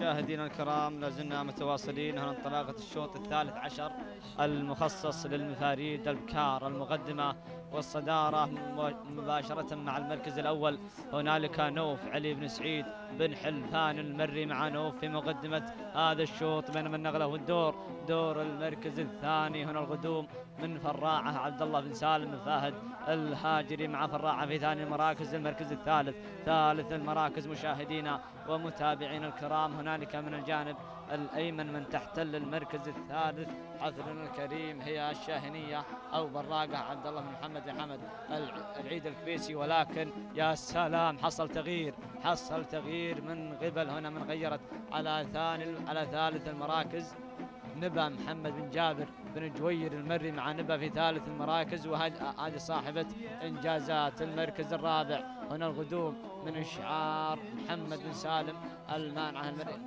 مشاهدينا الكرام، لازلنا متواصلين هنا انطلاقة الشوط الثالث عشر المخصص للمفاريد البكار. المقدمة والصدارة مباشرة مع المركز الأول هنالك نوف علي بن سعيد بن حلفان المري مع نوف في مقدمة هذا الشوط، بينما النغلة والدور دور المركز الثاني. هنا القدوم من فراعة عبد الله بن سالم بن فهد الهاجري مع فراعة في ثاني المراكز. المركز الثالث ثالث المراكز مشاهدينا ومتابعينا الكرام، هنالك من الجانب الأيمن من تحتل المركز الثالث حفلنا الكريم هي الشاهنية أو براقة عبد الله بن محمد بن حمد العيد الكبيسي، ولكن يا سلام حصل تغيير من قبل هنا من غيرت على ثالث المراكز نبا محمد بن جابر بن جوير المري مع نبا في ثالث المراكز، وهذه صاحبة إنجازات. المركز الرابع هنا الغدوم من إشعار محمد بن سالم المانعة المري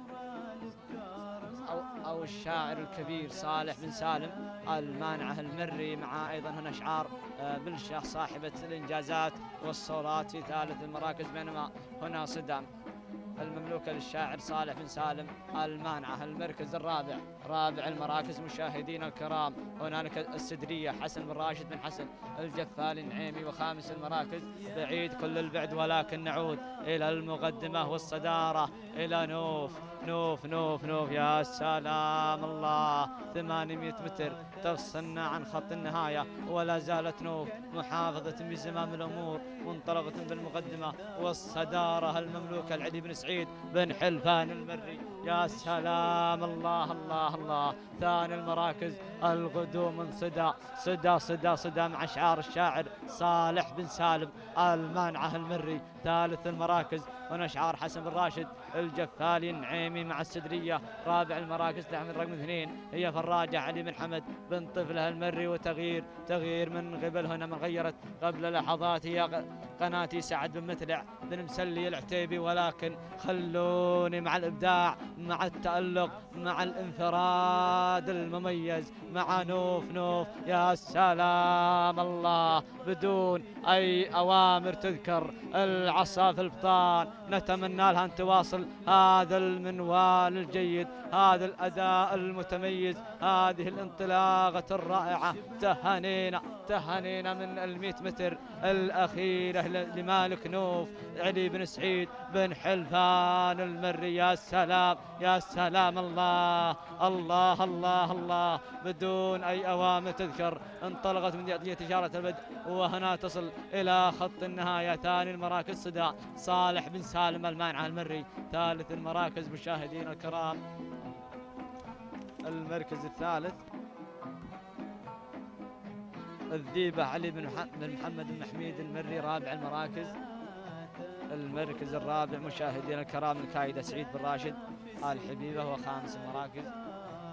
أو الشاعر الكبير صالح بن سالم المانعة المري مع أيضا هنا إشعار بالشيخ صاحبة الإنجازات والصولات في ثالث المراكز، بينما هنا صدام المملوكة للشاعر صالح بن سالم المانعة. المركز الرابع رابع المراكز مشاهدينا الكرام، هنالك السدرية حسن بن راشد بن حسن الجفالي النعيمي. وخامس المراكز بعيد كل البعد، ولكن نعود إلى المقدمة والصدارة إلى نوف يا سلام الله، 800 متر تفصلنا عن خط النهاية، ولا زالت نوف محافظة بزمام الأمور منطلقة بالمقدمة والصدارة. المملوكة العلي بن سعيد بن حلفان المري يا سلام الله. ثاني المراكز القدوم من صدى مع شعار الشاعر صالح بن سالم المانعة المري. ثالث المراكز هنا شعار حسن بن راشد الجفالي النعيمي مع السدرية. رابع المراكز تحمل رقم 2 هي فراجة علي بن حمد بن طفله المري. وتغيير من قبل هنا من غيرت قبل لحظات هي قناتي سعد بن مثلع بن مسلي العتيبي، ولكن خلوني مع الإبداع مع التألق مع الانفراد المميز مع نوف يا سلام الله، بدون أي أوامر تذكر العصا في البطان. نتمنى لها أن تواصل هذا المنوال الجيد، هذا الأداء المتميز، هذه الانطلاقة الرائعة. تهانينا من 100 متر الأخيرة لمالك نوف علي بن سعيد بن حلفان المري. يا سلام الله بدون أي أوامر تذكر انطلقت من دقيقة إشارة البدء، وهنا تصل إلى خط النهاية. ثاني المراكز صداع صالح بن سالم المانعة المري. ثالث المراكز مشاهدينا الكرام المركز الثالث الذيبة علي بن محمد بن محميد المري. رابع المركز الرابع مشاهدينا الكرام الكايدة سعيد بن راشد الحبيبة. وخامس المراكز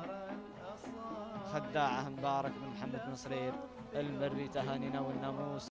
خداعة مبارك بن محمد بن صرير المري. تهانينا والناموس